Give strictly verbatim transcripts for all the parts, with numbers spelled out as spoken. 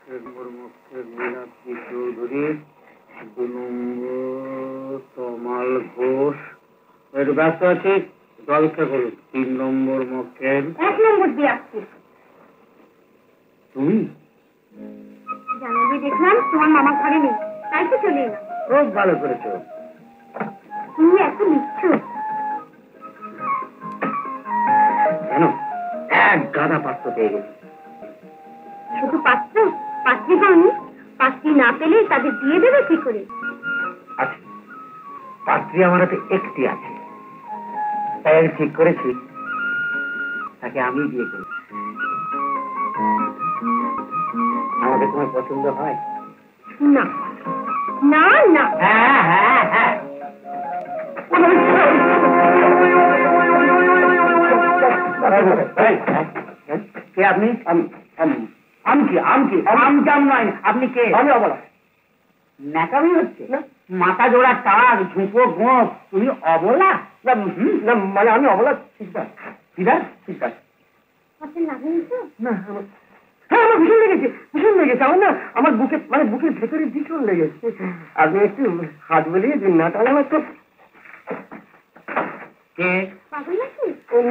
নম্বর মক্কেল মীনাক্ষী চৌধুরী, দু নম্বর তমাল ঘোষ। একটু ব্যস্ত আছি, জলখা করুন। তিন নম্বর মক্কেল। এক নম্বর দিয়ে আসছি। তুমি জানাবি দেখলাম তোমার মামা ঘরে নেই, তাই তো চলে এলাম। খুব ভালো করেছো। তুমি এত মিথ্যু কেন? এক গাদা পাত্র পেয়ে গেছি। শুধু পাত্র? পাত্রী পাওনি? পাত্রী না পেলে তাদের দিয়ে দেবে কি করে? আচ্ছা, পাত্রী আমার হাতে একটি আছে, তাই আমি ঠিক করেছি তাকে আমি বিয়ে করি। আমাদের তোমার পছন্দ হয়? না না না। হ্যাঁ হ্যাঁ হ্যাঁ। কে আপনি? আম কি আম কি আম জাম নয়, আপনি কে? আমি অবলা। ন্যাকামি হচ্ছে? মাথা জোড়া টাক ঝুঁকো গোপ, তুমি অবলা? না মানে আমি অবলা ঠিকঠাক ঠিকঠাক ঠিকঠাক। আপনার লাগেনি তো? না হ্যাঁ আমার ভীষণ লেগেছে, ভীষণ লেগেছে আমার না, আমার বুকে মানে বুকের ভেতরে ভীষণ লেগেছে। আপনি একটু হাত বলিয়ে দিন না, তাহলে আমার তো। কে? পাগল নাকি?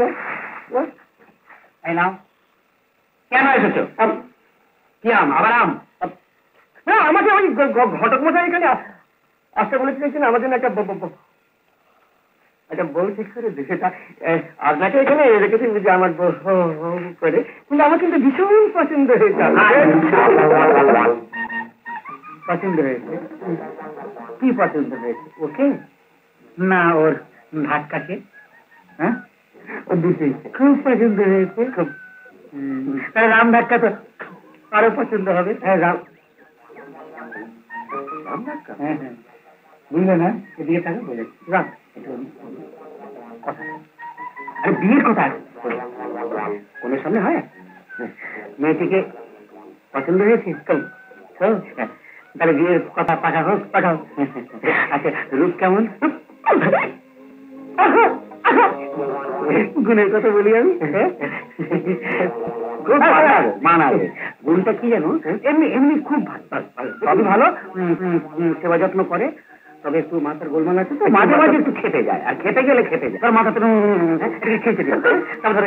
এই নাও। কেন এসেছো? কি আম? আবার আম? না আমাকে ওই ঘটক মশাই এখানে আসতে বলেছিলেন, আমার জন্য একটা একটা বউ ঠিক করে সেটা আপনাকে এখানে রেখেছি বুঝে আমার বউ করে, কিন্তু আমার কিন্তু ভীষণ পছন্দ হয়েছে। পছন্দ হয়েছে? কি পছন্দ হয়েছে? ওকে না ওর ধাক্কাকে? হ্যাঁ ও দুটোই খুব পছন্দ হয়েছে। খুব রাম ধাক্কা তো আরো পছন্দ হবে। হ্যাঁ রাম রাম ধাক্কা। হ্যাঁ হ্যাঁ বুঝলে না, এদিকে থাকে বলেছি রাম। আরে বিয়ের কথা কোনের সামনে হয়? মেয়েটিকে পছন্দ হয়েছে? তাহলে বিয়ের কথা পাকা হোক, পাঠাও। আচ্ছা রূপ কেমন? গুণের কথা বলি আমি, খুব মানাবে। গুণটা কি জানো? এমনি এমনি খুব ভালো, ভালো সেবা যত্ন করে, তবে একটু মাথার গোলমাল আছে তো, মাঝে মাঝে একটু খেতে যায়, আর খেতে গেলে খেতে যায়, তার মাথা তো খেতে যায়। তারপরে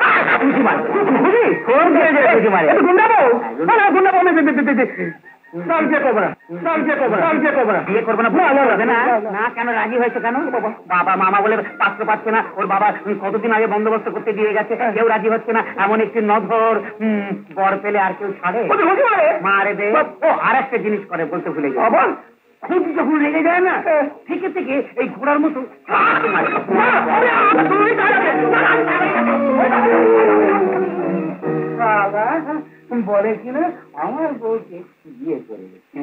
কেন রাজি হয়েছে? কেন বাবা মামা বলে পাত্র পাচ্ছে না, ওর বাবা কতদিন আগে বন্দোবস্ত করতে দিয়ে গেছে, কেউ রাজি হচ্ছে না। এমন একটি নধর বর পেলে আর কেউ ছাড়ে? মারে দে। ও আর একটা জিনিস করে, বলতে ভুলে গেছে, খুব যখন রেগে যায় না, থেকে থেকে এই ঘোড়ার মতো বলে কিনা আমার বউকে বিয়ে করে গেছে।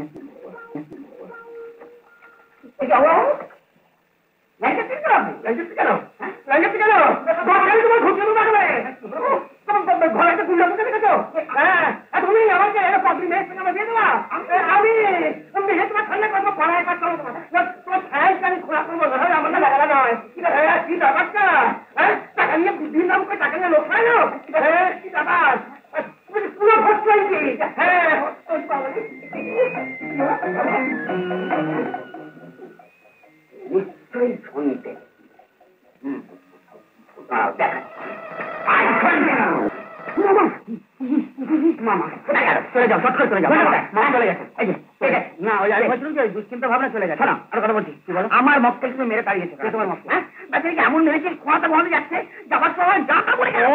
নিশ্চয়ই শুনতে মামা চলে যাও, চট করে চলে যাও। মামা চলে গেছে, না ওই দুশ্চিন্তা ভাবনা চলে গেছে। না আর কথা বলছি, আমার মক্কেল তুমি মেরে তাড়িয়েছে। তোমার মক্কেল এমন মেরেছে, খোঁয়াতে বন্ধ যাচ্ছে, যাবার সময় জামা পড়ে গেল।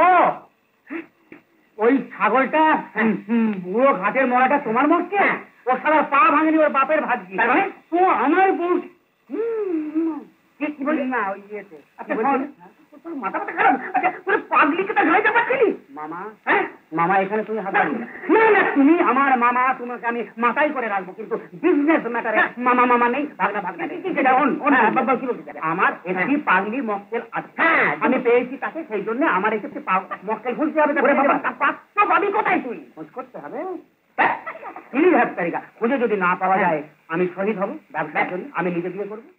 ওই ছাগলটা বুড়ো ঘাটের মরাটা তোমার মক্কেল? ও সারা পা ভাঙেনি, ওর বাপের ভাগ্যি। তো আমার বউ কি বলি না ওই ইয়েতে। আচ্ছা মাথা মাথা খারাপ। আচ্ছা তোর পাগলিকে তো ঘাইতে পারছিলি মামা? হ্যাঁ মামা এখানে তুমি হাত না না, তুমি আমার মামা, তোমাকে আমি মাথায় করে রাখবো, কিন্তু বিজনেস ম্যাটারে মামা মামা নেই, ভাগনা ভাগনা নেই। সেটা অন বাবা কি বলতে চাই, আমার একটি পাগলি মক্কেল আছে, আমি পেয়েছি তাকে, সেই জন্য আমার একটি মক্কেল খুঁজতে হবে। পাবি কোথায়? তুই খোঁজ করতে হবে। খুঁজে যদি না পাওয়া যায় আমি শহীদ হব, ব্যবসা করি, আমি নিজে বিয়ে করবো।